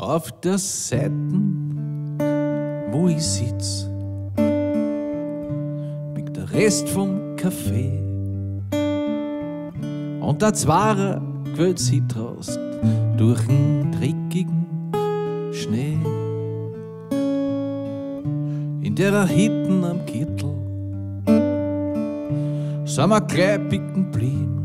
Auf der Seiten, wo ich sitz, biegt der Rest vom Kaffee und der Zwarer quält sich Trost durch den dreckigen Schnee. In der Hitten am Gürtel sind wir gleich picken blieben.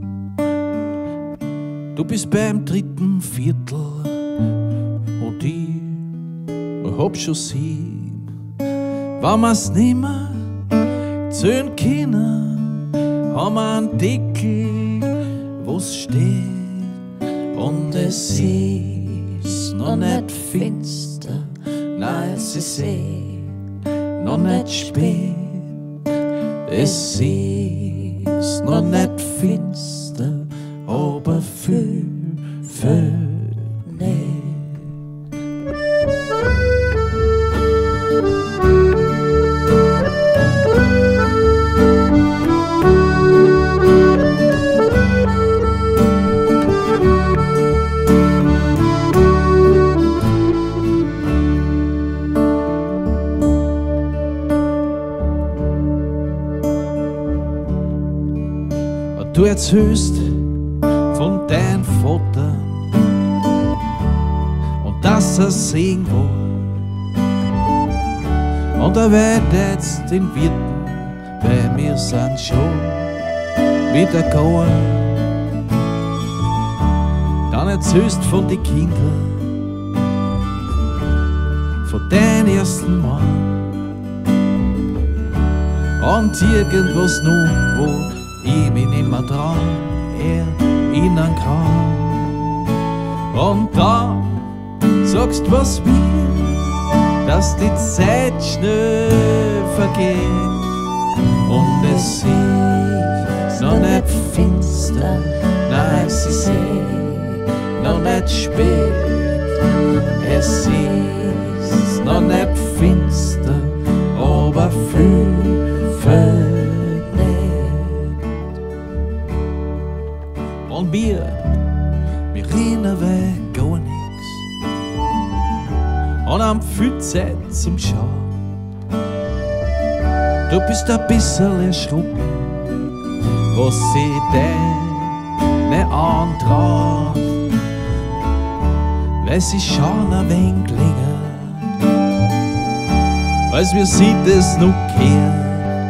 Du bist beim dritten Viertel und ich hab schon 7. Wenn wir's nimmer zählen können, haben wir einen Deckel, wo's steht. Und es ist noch nicht finster, nein, es ist noch nicht spät. Es ist noch nicht finster, aber viel, viel nicht. Du erzählst von deinem Vater und dass er sehen war. Und er wird jetzt den Wirten, weil wir sind schon wieder gegangen. Dann erzählst von den Kindern, von deinem ersten Mann und irgendwas noch, wo ich mich nimmer dran erinnern kann. Und dann sagst was will, dass die Zeit schnell vergeht. Und es ist noch nicht finster, nein, es ist noch nicht spät. Es ist noch nicht finster, aber viel, viel. Und wir reden weil gar nix und haben viel Zeit zum Schauen. Du bist ein bisschen erschrocken, was sie deine antraut, weil sie schauen ein wenig länger, als wir sie das noch kehren.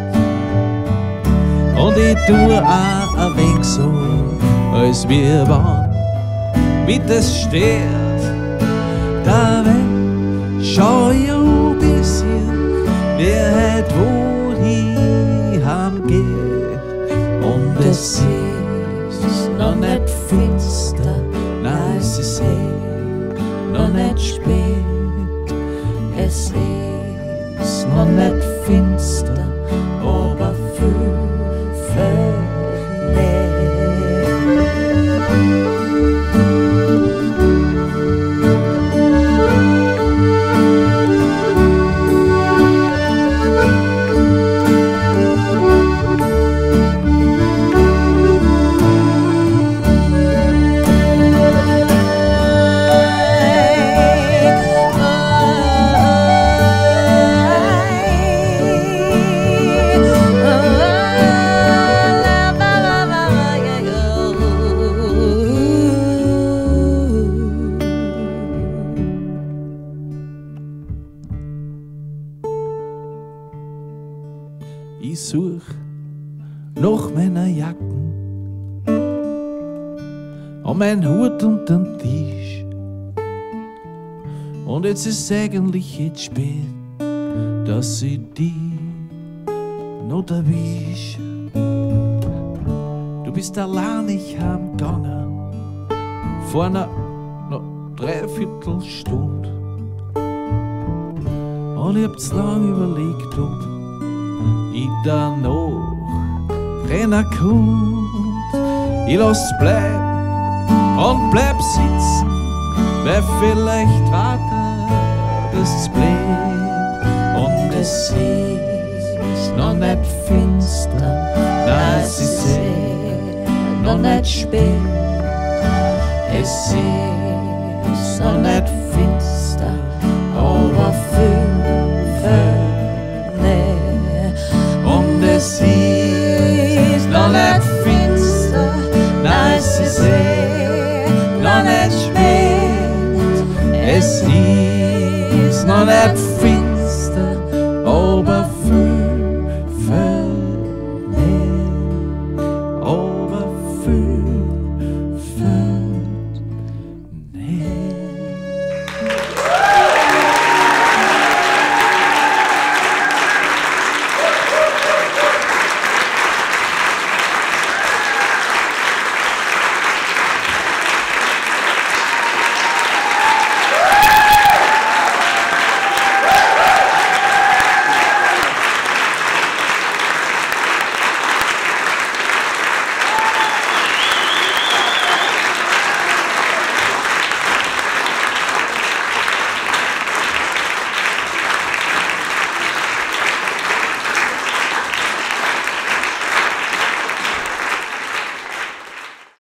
Und ich tue auch ein wenig so, als wir waren, wie das stört. Dabei schau ich ein bisschen, wer halt wohin heimgeht. Und es ist noch nicht finster, nein, es ist noch nicht spät. Es ist noch nicht finster, aber viel, viel nicht. Ich such nach meiner Jacken und mein Hut unterm Tisch. Und jetzt ist eigentlich jetzt spät, dass ich die noch erwisch. Du bist allein, ich heimgegangen vor einer noch Dreiviertelstunde. Und ich hab's lang überlegt, ob ich da noch rennen kann. Ich lass bleiben und bleib sitzen, weil vielleicht weiter das bleibt. Und es ist noch nicht finster, nein, es ist noch nicht spät. Es ist noch nicht finster. that